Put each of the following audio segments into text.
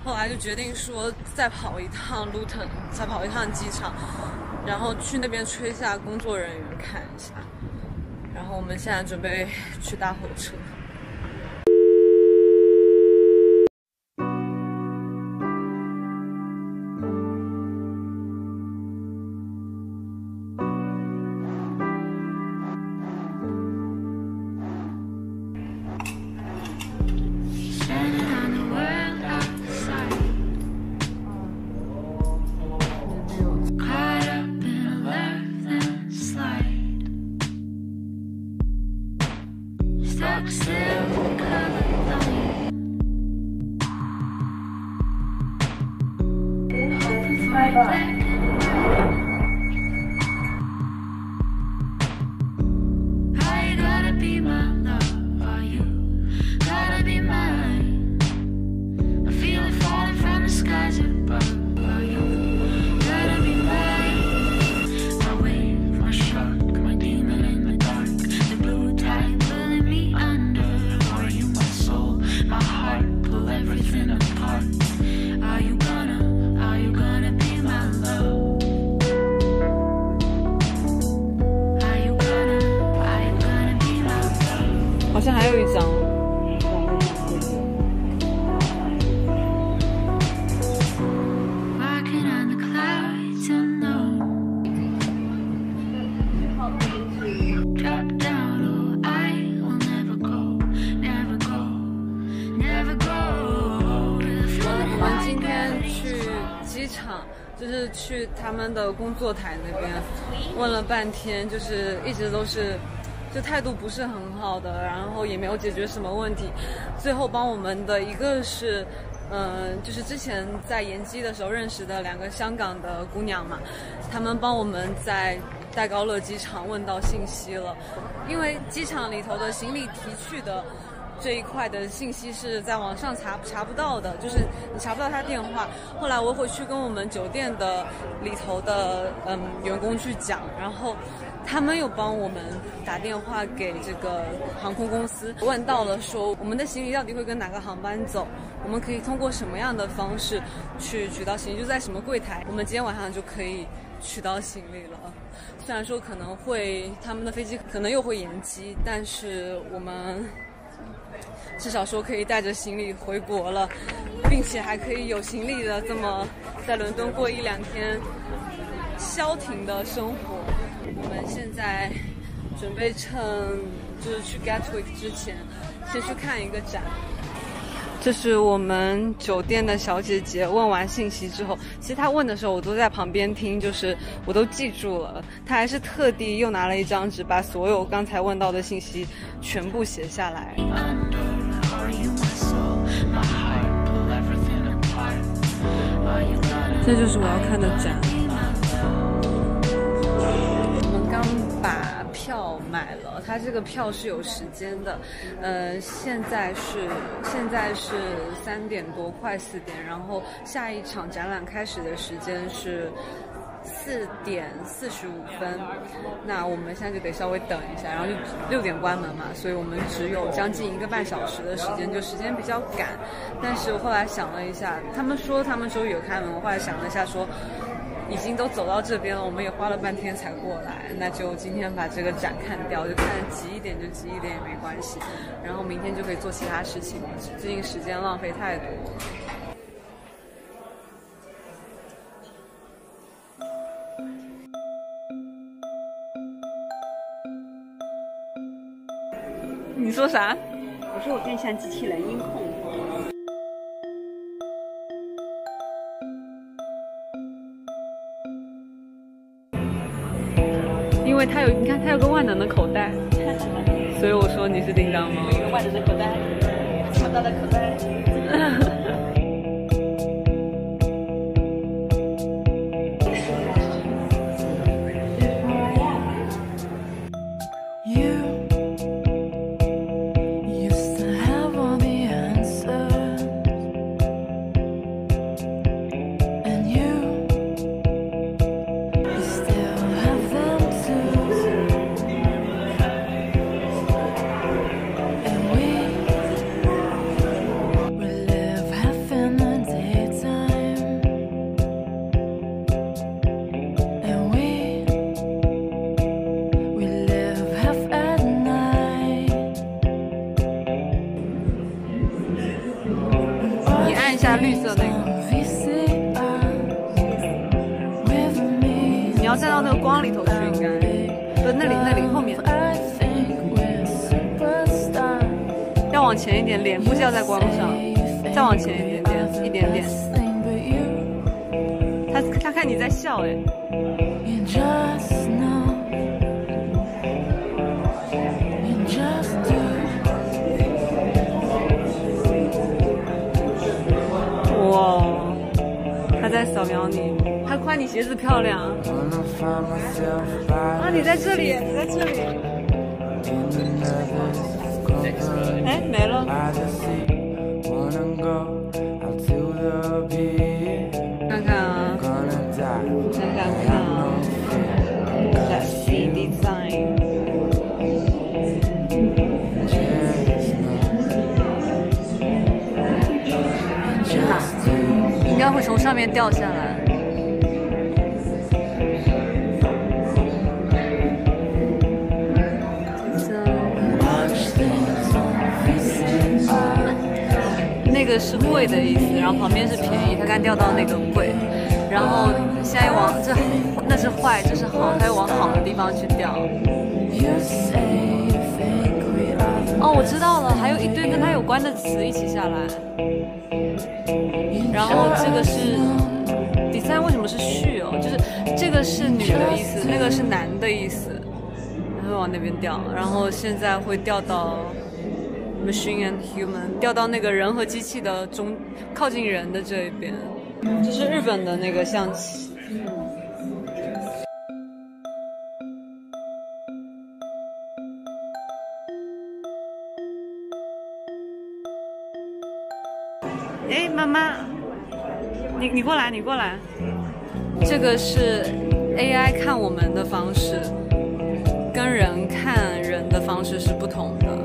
后来就决定说再跑一趟 Luton， 再跑一趟机场，然后去那边吹下工作人员看一下。然后我们现在准备去搭火车。好像还有一张，我们今天去机场，就是去他们的工作台那边，问了半天，就是一直都是。就态度不是很好的，然后也没有解决什么问题。最后帮我们的一个是，就是之前在延基的时候认识的2个香港的姑娘嘛，她们帮我们在戴高乐机场问到信息了，因为机场里头的行李提去的这一块的信息是在网上查不到的，就是你查不到他电话。后来我回去跟我们酒店的里头的员工去讲，然后他们又帮我们打电话给这个航空公司，问到了说我们的行李到底会跟哪个航班走，我们可以通过什么样的方式去取到行李，就在什么柜台，我们今天晚上就可以取到行李了。虽然说可能会他们的飞机可能又会延机，但是我们至少说可以带着行李回国了，并且还可以有行李的这么在伦敦过1-2天消停的生活。我们现在准备趁就是去 Gatwick 之前先去看一个展。这是我们酒店的小姐姐问完信息之后，其实她问的时候我都在旁边听，就是我都记住了。她还是特地又拿了一张纸，把所有刚才问到的信息全部写下来。这就是我要看的展。我们刚把票买了，它这个票是有时间的，现在是3点多，快4点，然后下一场展览开始的时间是4点45分，那我们现在就得稍微等一下，然后就6点关门嘛，所以我们只有将近1个半小时的时间，就时间比较赶。但是我后来想了一下，他们说他们周一有开门，我后来想了一下说，已经都走到这边了，我们也花了半天才过来，那就今天把这个展看掉，就看急一点就急一点也没关系，然后明天就可以做其他事情了，最近时间浪费太多。你说啥？ 我说我更像机器人音控。 因为它有，你看它有个万能的口袋，所以我说你是叮当猫。 有一个万能的口袋，强大的口袋。 一下绿色那个。你要站到那个光里头去，应该。不，那里后面。要往前一点，脸估计要在光上，再往前一点点。他看你在笑哎。哇，他在扫描你，他夸你鞋子漂亮。啊，你在这里，你在这里。哎，没了。看看啊，想想看啊 ，Let's see design。应该会从上面掉下来。那个是贵的意思，然后旁边是便宜，它刚掉到那个贵，然后现在往这那是坏，这是好，它又往好的地方去掉。哦，我知道了，还有一堆跟它有关的词一起下来。然后这个是第三，为什么是序哦？就是这个是女的意思，那个是男的意思，然后往那边掉，然后现在会掉到 machine and human， 掉到那个人和机器的靠近人的这一边，这是日本的那个象棋。哎，妈妈，你过来，你过来。这个是 AI 看我们的方式，跟人看人的方式是不同的。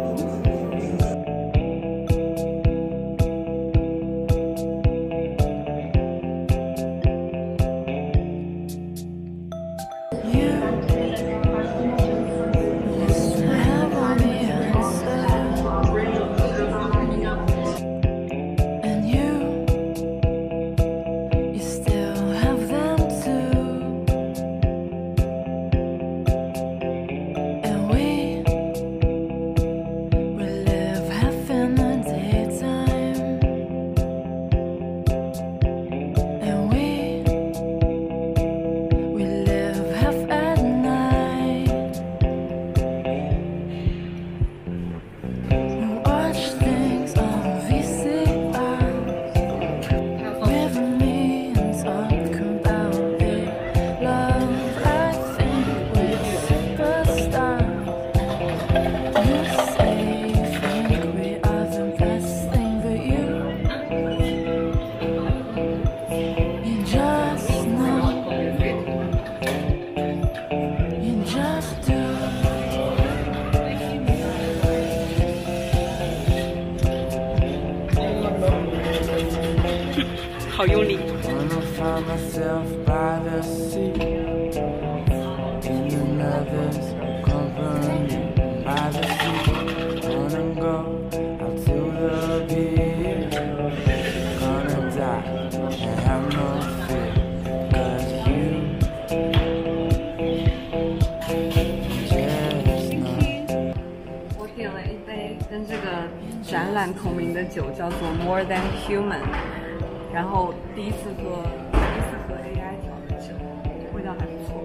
好用力。我点了一杯跟这个展览同名的酒，叫做 More Than Human。然后第一次喝 AI 调的酒，味道还不错。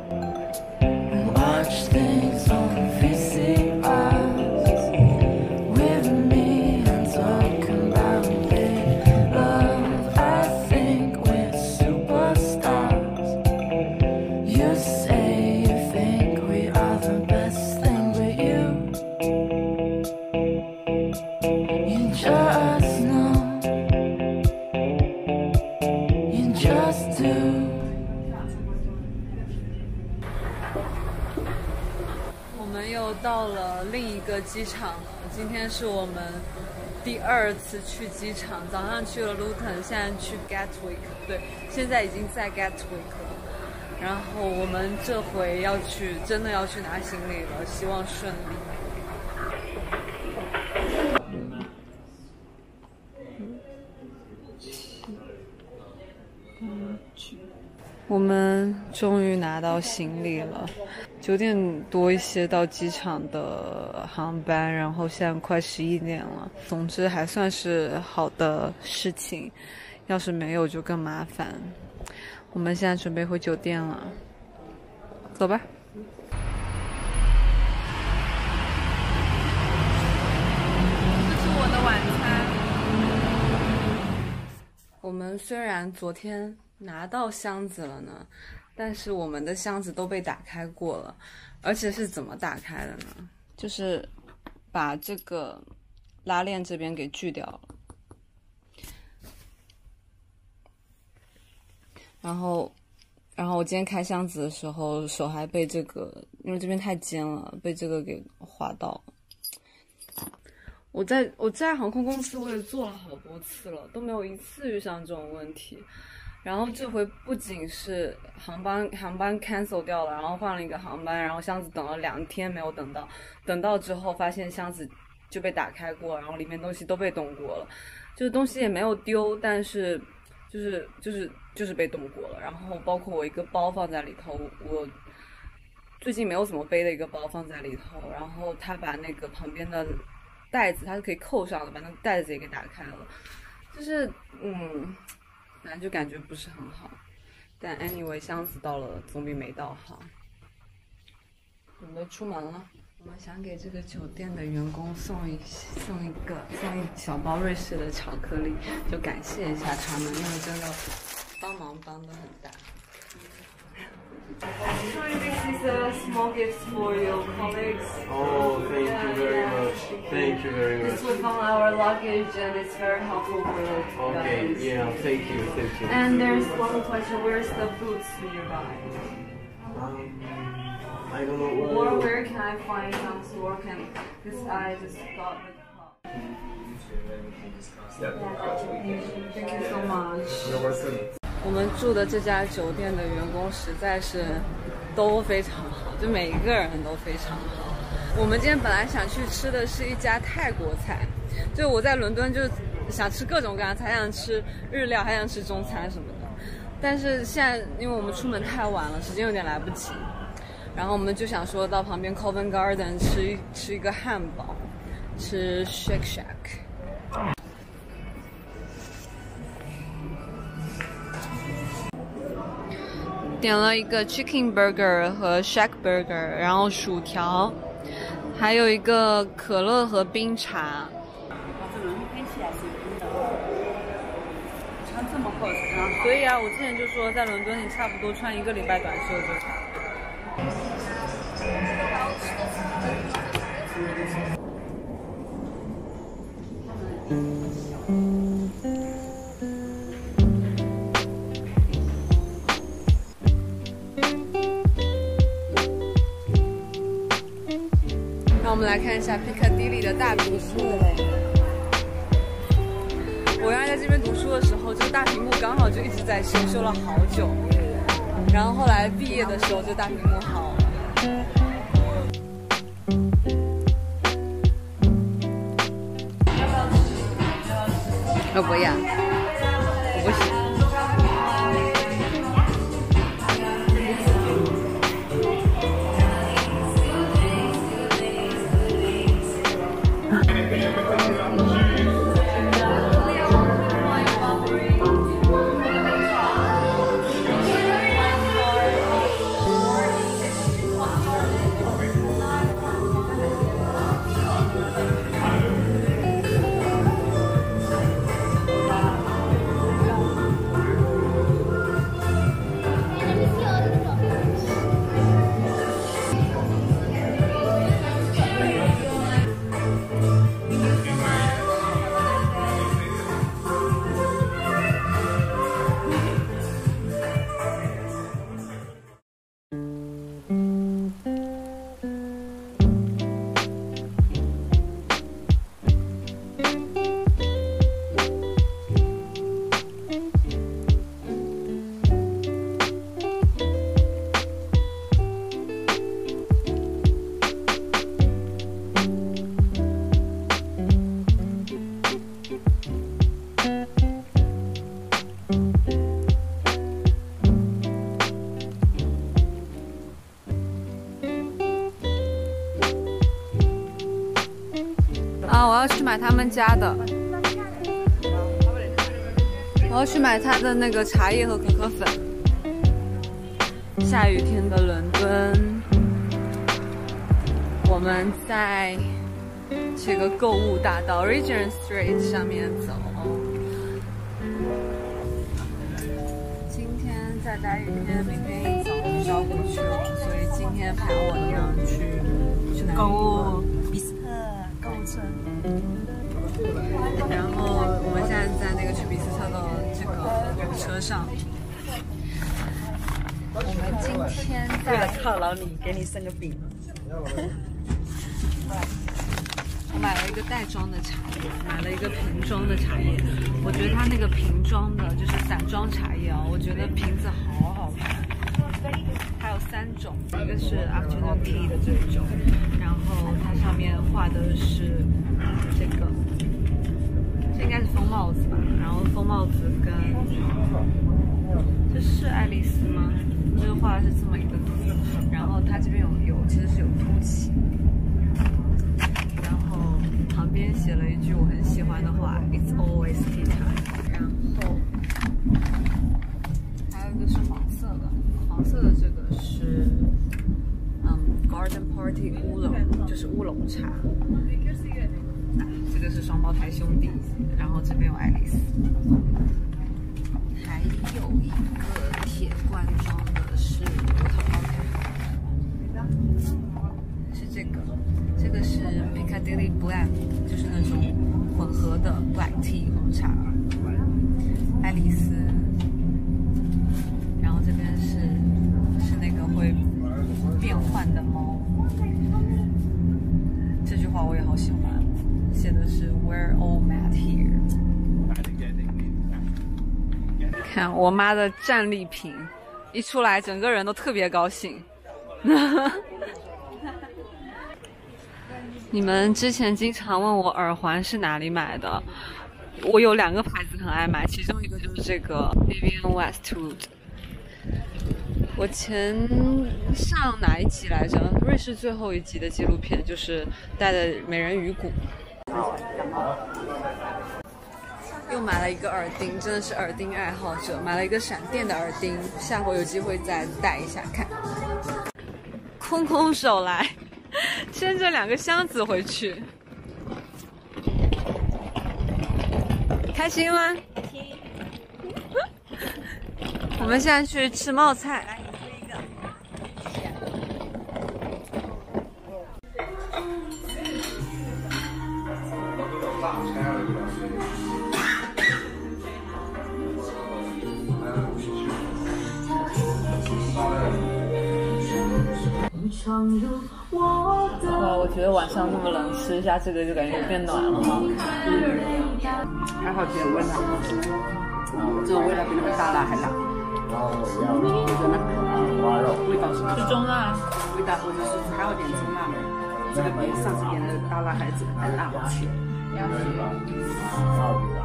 我们又到了另一个机场了，今天是我们第2次去机场，早上去了 Luton， 现在去 Gatwick， 对，现在已经在 Gatwick 了。然后我们这回真的要去拿行李了，希望顺利。 我们终于拿到行李了，9点多一些到机场的航班，然后现在快11点了。总之还算是好的事情，要是没有就更麻烦。我们现在准备回酒店了，走吧。这是我的晚餐。我们虽然昨天拿到箱子了呢，但是我们的箱子都被打开过了，而且是怎么打开的呢？就是把这个拉链这边给锯掉了，然后我今天开箱子的时候，手还被这个，因为这边太尖了，被这个给划到了。我在航空公司我也做了好多次了，都没有一次遇上这种问题。然后这回不仅是航班 cancel 掉了，然后换了一个航班，然后箱子等了2天没有等到之后发现箱子就被打开过，然后里面东西都被动过了，就是东西也没有丢，但是就是被动过了。然后包括我一个包放在里头，我最近没有怎么背的一个包放在里头，然后他把那个旁边的袋子它是可以扣上的，把那个袋子也给打开了，就是反正就感觉不是很好。但 anyway 箱子到了总比没到好。准备出门了，我们想给这个酒店的员工送一小包瑞士的巧克力，就感谢一下他们，因为真的帮得很大。Sorry, this is a small gift for your colleagues. Oh, thank you very much. Thank you very much. This was on our luggage and it's very helpful for the Okay, guys. yeah, thank you. And there's one question, where's the boots nearby? I don't know Or where can I find some store can, because I just got the club. Thank you so much. You're welcome. 我们住的这家酒店的员工实在是都非常好，就每一个人都非常好。我们今天本来想去吃的是一家泰国菜，就我在伦敦就想吃各种各样的菜，还想吃日料，还想吃中餐什么的。但是现在因为我们出门太晚了，时间有点来不及，然后我们就想说到旁边 Covent Garden 吃一个汉堡，吃 Shake Shack。点了一个 Chicken Burger 和 Shack Burger， 然后薯条，还有一个可乐和冰茶。 这轮天气还是冰的，穿这么厚才刚好。 所以啊，我之前就说在伦敦你差不多穿1个礼拜短袖就差不多。让我们来看一下 Piccadilly 的大图书。我原来在这边读书的时候，这个大屏幕刚好就一直在修了好久。然后后来毕业的时候，这大屏幕好了。我不要，我不行。 买他们家的，我要去买他的那个茶叶和可可粉。下雨天的伦敦，我们在这个购物大道 Regent Street 上面走。今天在大雨天，明天一早我就要回去了，所以今天陪我娘去购物比斯特购物村。然后我们现在在那个去比斯特的这个车上。我们今天为了犒劳你，给你生个饼。 我买了一个袋装的茶叶，买了一个瓶装的茶叶。我觉得它那个瓶装的，就是散装茶叶啊，我觉得瓶子好好看。它有3种，一个是 afternoon tea 的这种，然后它上面画的是这个，这应该是风帽子吧？然后风帽子跟这是爱丽丝吗？这个画的是这么一个图，然后它这边其实是有凸起。旁边写了一句我很喜欢的话 ，It's always tea time。然后还有一个是黄色的，黄色的这个是Garden Party 乌龙，就是乌龙茶。这个是双胞胎兄弟，然后这边有爱丽丝，还有一个铁罐装的是葡萄高粱，是这个。这个是 Piccadilly Blend， 就是那种混合的 Black Tea 红茶，爱丽丝。然后这边是那个会变换的猫。这句话我也好喜欢，写的是 We're all mad here。看我妈的战利品一出来，整个人都特别高兴。你们之前经常问我耳环是哪里买的，我有2个牌子很爱买，其中一个就是这个 Vivienne Westwood。我前上哪一集来着？瑞士最后一集的纪录片就是戴的美人鱼骨。又买了一个耳钉，真的是耳钉爱好者，买了一个闪电的耳钉，下回有机会再戴一下看。空空手来。牵着2个箱子回去，开心吗？我们现在去吃冒菜。来，你吃一个。我觉得晚上那么冷，吃一下这个就感觉变暖了哈。 还好点味辣，这个味道比那个大辣还辣。这个呢？味道是中辣，味道或者是还要点中辣的。这个比上次点的大辣还辣好吃。